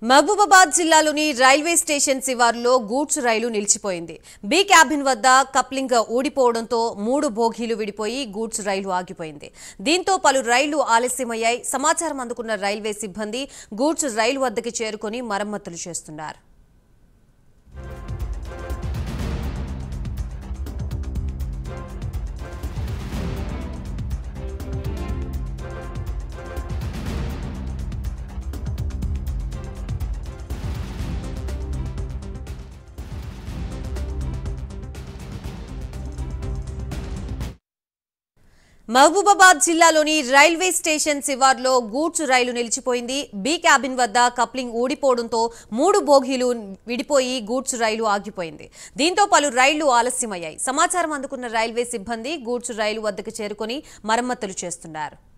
మహబూబాబాద్ జిల్లాలోని railway station శివారులో goods రైలు నిలిచిపోయింది. బి క్యాబిన్ వద్ద కప్లింగ్ ఊడిపోవడంతో 3 బోగీలు విడిపోయి గూడ్స్ రైలు ఆగిపోయింది. దీంతో పలు రైళ్లు ఆలస్యమయ్యాయి. సమాచారం అందుకున్న రైల్వే సిబ్బంది గూడ్స్ రైలు వద్దకు చేరుకొని మరమ్మతులు చేస్తున్నారు. మహబూబాబాద్ జిల్లాలోని రైల్వే స్టేషన్ శివార్లో గూడ్స్ రైలు నిలిచిపోయింది. బి క్యాబిన్ వద్ద కప్లింగ్ ఊడిపోవడంతో 3 బోగీలు విడిపోయి గూడ్స్ రైలు ఆగిపోయింది. దీంతో పలు రైళ్లు ఆలస్యమయ్యాయి. సమాచారం అందుకున్న రైల్వే సిబ్బంది గూడ్స్ రైలు వద్దకు చేరుకొని మరమ్మతులు చేస్తున్నారు.